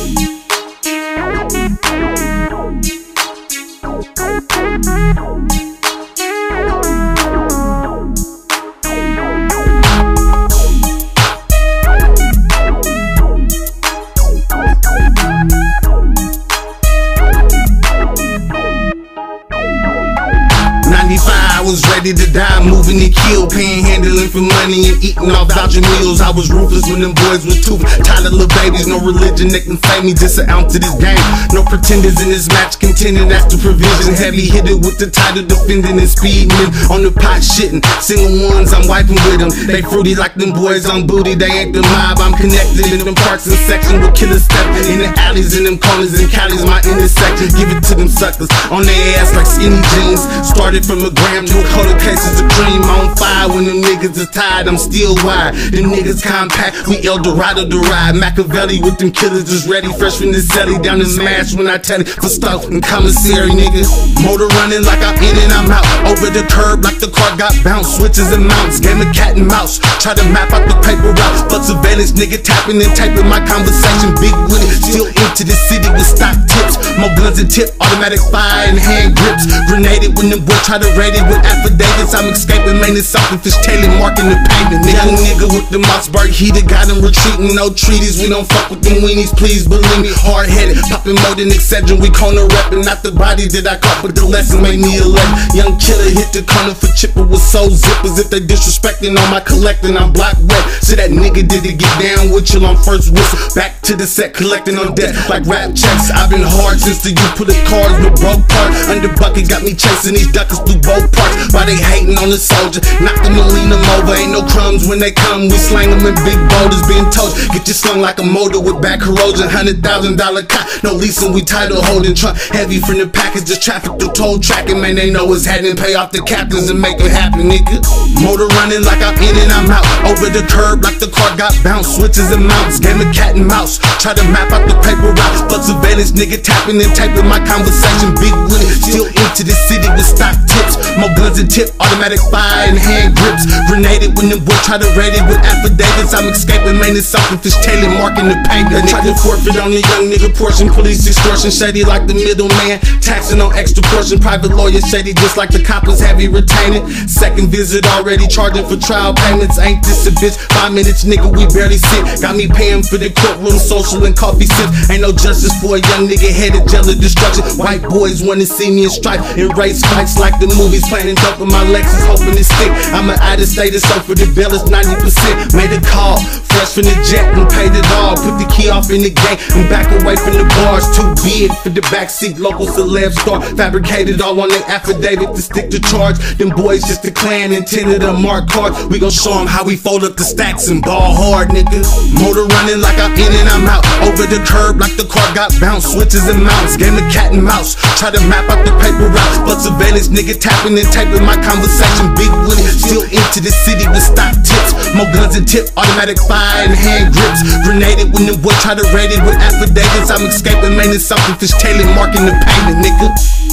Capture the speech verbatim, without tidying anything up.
I was ready to die, moving and kill, panhandling for money and eating off voucher meals. I was ruthless when them boys was toothless. Tired of little babies, no religion that can fame me, just an ounce of this game. No pretenders in this match, contending that's the provision. Heavy hitter with the title, defending and speeding on the pot shitting. Single ones, I'm wiping with them. They fruity like them boys on booty. They ain't the mob, I'm connected in them parks and sections with killers stepping in the alleys, in them corners and Cali's my intersection. Give it to them suckers on their ass like skinny jeans. Started from a gram to a quarter cases of cream. On fire when them niggas is tired, I'm still wired. Them niggas compact, we El Dorado to ride. Machiavelli with them killers is ready, fresh from the celly. Down the smash when I tell it for stuff and commissary, niggas. Motor running like I'm in and I'm out. Over the curb like the car got bounced. Switches and mounts, game of cat and mouse. Try to map out the paper route, but surveillance nigga tapping and typing my conversation. Big with it, still into the city with stock tips. More guns and tip, automatic fire and hand grips. Grenaded when them boys try to raid it with affidavits. I'm escaping, man, it's something fish tailing, marking the pavement. Young nigga with the Mossberg heater, got him retreating, no treaties. We don't fuck with them weenies, please believe me. Hard headed, popping more than Excedrin. We corner repping, not the body that I caught, but the lesson made me elect. Young killer hit the corner for chipper with soul zippers. If they disrespecting on my collecting, I'm block wet. So that nigga did it get down with you on first whistle. Back to the set, collecting on debt like rap checks. I've been hard since the you put the cars with broke part. Under bucket got me chasing these duckers through both parts. Why they hating on the soldier? Knock them and lean them over. Ain't no crumbs when they come. We slang them in big boulders. Being told, get you slung like a motor with back corrosion. Hundred thousand dollar cop, no leasing. We title holding trunk heavy from the package. Just traffic through toll tracking. Man, they know it's happening. Pay off the captains and make it happen, nigga. Motor running like I'm in and I'm out. Over the curb like the car got bounced. Switches and mounts, game of cat and mouse. Try to map out the paper route, but surveillance nigga tapping and typing my conversation. Big with it, still into the city with stock tips. More guns and tip, automatic fire and hand grips. Grenaded when them boys try to raid it with affidavits. I'm escaping, man, it's something fish tailing, marking the pavement. Try to forfeit on the young nigga portion. Police extortion, shady like the middleman. Taxing on extra portion. Private lawyer shady just like the coppers, heavy retaining. Second visit already charging for trial payments. Ain't this a bitch? Five minutes, nigga, we barely sit. Got me paying for the courtroom, social and coffee sips. Ain't no justice for a young nigga headed jail of destruction. White boys wanna see me in strife and race fights like the movies. Planning dope in my Lexus, hoping to stick. I'm an out of state, so for the bill it's ninety percent. Made a call, fresh from the jet and paid it all. Put the key off in the gate and back away from the bars. Too big for the backseat, local celeb star. Fabricated all on their affidavit to stick to charge. Them boys just a clan intended to mark cards. We gon' show them how we fold up the stacks and ball hard, nigga. Motor running like I'm in and I'm out. Over the curb like the car got bounced. Switches and mounts, game of cat and mouse. Try to map out the paper route, but surveillance nigga tapping and taping my conversation. Big with it, still into the city with stock tips. More guns and tip, automatic fire and hand grips. Grenaded when them boys try to raid it with affidavits. I'm escaping, man, it's something fish tailing, marking the pavement, nigga.